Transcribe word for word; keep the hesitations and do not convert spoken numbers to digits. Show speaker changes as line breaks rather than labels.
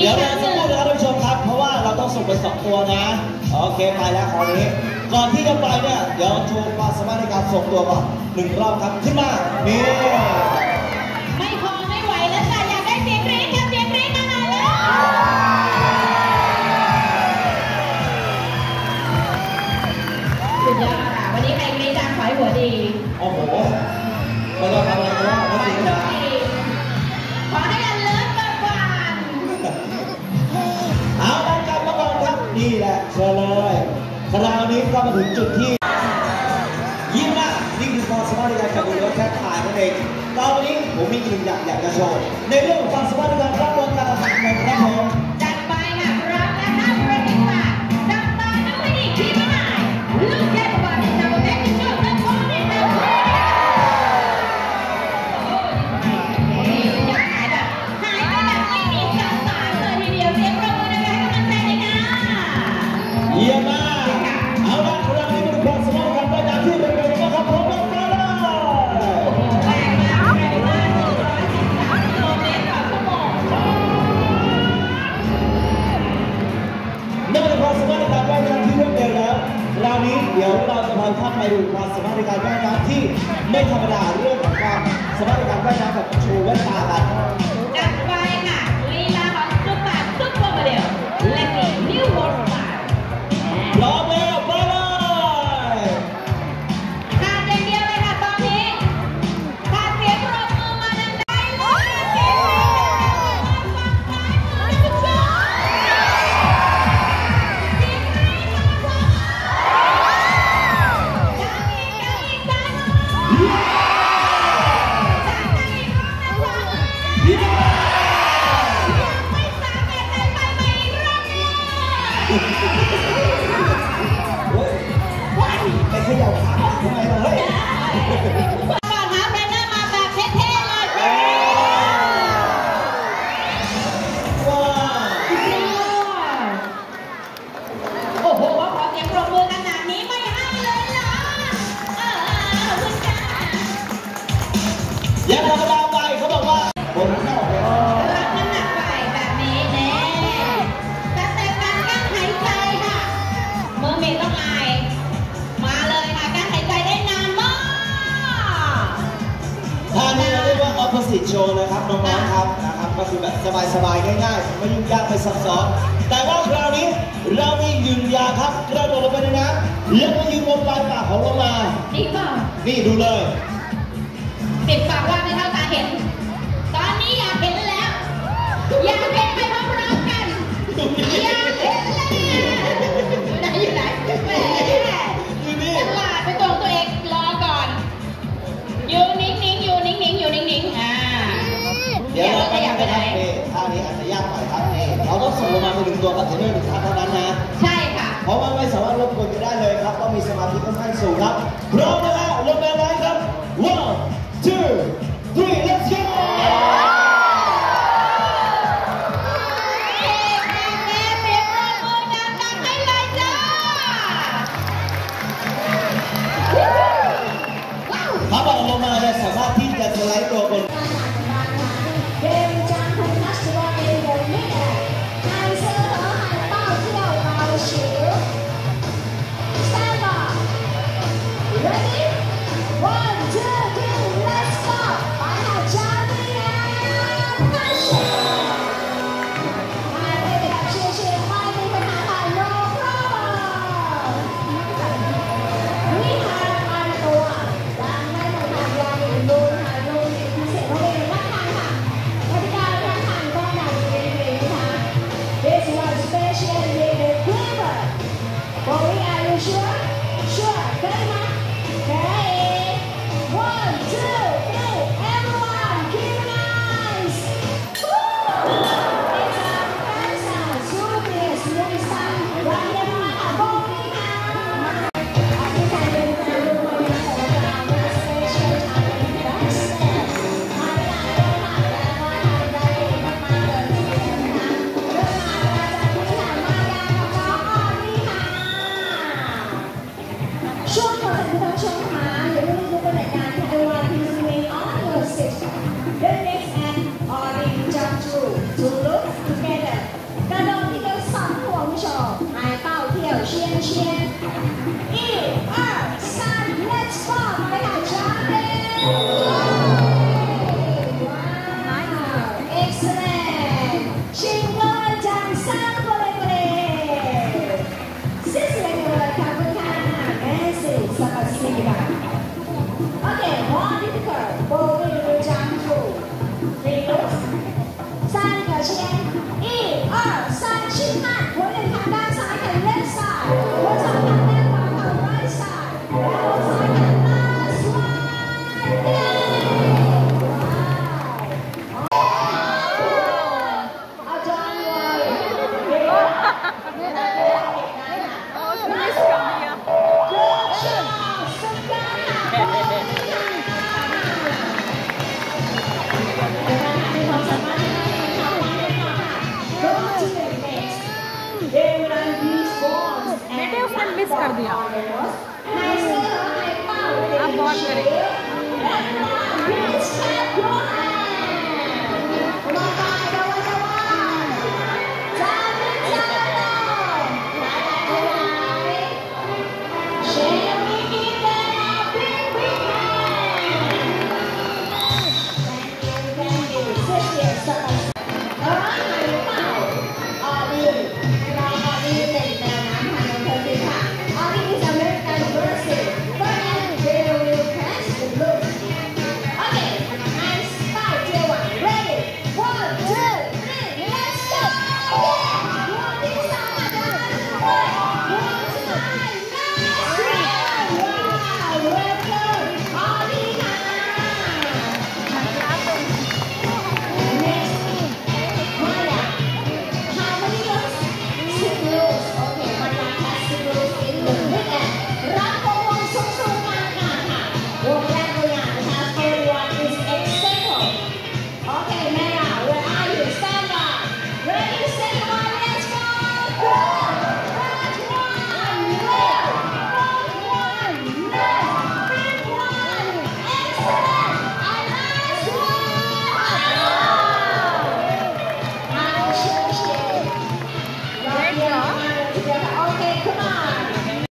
ดี๋ยวเราจะพูดนะครับท่านผู้ชมครับเพราะว่าเราต้องส่งไปสองตัวนะโอเคไปแล้วคราวนี้ก่อนที่จะไปเนี่ยเดี๋ยวโชว์ความสามารถในการส่งตัวก่อนหนึ่งรอบครับขึ้นมานี่
ไม่พอไม่ไหวแล้วค่ะอยากได้เสียงกรี๊ดกับเสียงกรี๊ดมาหน่อยเลยสุดยอดค่ะวันนี้ใครกรี๊ดดังขอให้หัวดี
โอ้โหไม่ต้องทำอะไรก็ได้ไม่ต้องนะ
ขอให้อันเลิศมากกว่า
เอาละกลับมาก่อนครับนี่แหละเชิญเลยคราวนี้ก็มาถึงจุดที่ยิ้มนะนี่คือความสามารถในการจับมือและแค่ถ่ายนั่นเองตอนนี้ผมมีอีกหนึ่งอย่างอยากจะโชว์ในเรื่องของความสามารถในการรับบอลการทำงานครับผม
จัดไปค่ะรับและห้ามประดิษฐ์ค่ะจับตาน้องไม่ดีทีไม่ได้ลูกแค่บอลจับแม่ที่ชอบตั้งบอลได้แต่โอ้ยอยากหายแบบหายไปแบบไม่มีสาวสารเลยทีเดียวเสียงปรบมือนะคะให้กำลังใจเลยค่ะ
เยี่ยมมากเอาละคราวนี้มาดูความสามารถการว่ายน้ำที่เป็นไปได้ครับผมลงมาเลย
แรงมากแรงมากหนึ่งร้อยสิบสามกิโลเมตรต่อชั่วโมง
นั่นเป็นความสามารถในการว่ายน้ำที่รวดเร็วแล้วคราวนี้เดี๋ยวเราจะพาท่านไปดูความสามารถในการว่ายน้ำที่ไม่ธรรมดาเรื่องของความสามารถในการว่ายน้ำแบบโชว์แว่นตากัน
จัดไปค่ะลีลาของซุปเปอร์ซุปเปอร์โมเดลและนี่นิววอร์ส
พร้อมแล้วไปเลย
ขาดอย่างเดียวเลยค่ะตอนนี้ขาดเสียงปรบมือมาดังได้เลยเสียงปรบมือฝั่งซ้ายมือทุกคนเสียงใครมาฟังดังอีกดังอีกซ้ายมือดังดังอีกรอบนะขวามือยังไม่สามารถได้ไปใหม่อีกรอบนึง
ไปขยับขาทำไมล่ะเฮ้ย
ก่อนหาเทรนเนอร์มาแบบเท่ๆเลย
ว้าว
โอ้โหขอเสียงปรบมือขนาดนี้ไม่ให้เลยเหรอเออขอบคุณจ้า
ยังธรรมดาไปเขาบอกว่าผมเข้า
รับน้ำหนักไปแบบนี้แน่แต่แต่การกั้นหายใจค่ะเมอร์เมดต้องอายมาเลยค่ะการหายใจได้นานมาก
ท่านี้เราเรียกว่า opposite show นะครับน้องๆครับนะครับก็คือแบบสบายๆง่ายๆไม่ยุ่งยากไม่ซับซ้อนแต่ว่าคราวนี้เรามียืนยาครับกระโดดลงไปในน้ำแล้วก็ยืนบนปลายปากของเรามา
ดีเปล่า
นี่ดูเลย
ปิดปากว่าไม่เท่าตาเห็นตอนนี้อยากเห็นแล้วอยากเห็นไปพร้อมๆกันอยากเห็นแล้วไหนอยู่ไหนแหมจังหวะไปตรงตัวเองรอก่อนอยู่นิ่งๆอยู่นิ่งๆอยู่นิ่งๆอ่า
เดี๋ยวเราไปยังไปทำเองท่านี้อาจจะยากหน่อยครับนี่เราต้องส่งลงมาเป็นหนึ่งตัวกับเทรนเนอร์หนึ่งท่านเท่านั้นนะ
ใช่ค่ะ
เพราะว่าไม่สามารถรบกวนกันได้เลยครับต้องมีสมาธิค่อนข้างสูงครับพร้อมนะฮะลงไปเลยครับ one two three let's goเขาบอกลงมาเนี่ยสามารถที่จะสไลด์ตัวบน
เกมการพนันสวอเอวไม่ได้ไฮเซอร์หายเป้าที่เรา
จะไป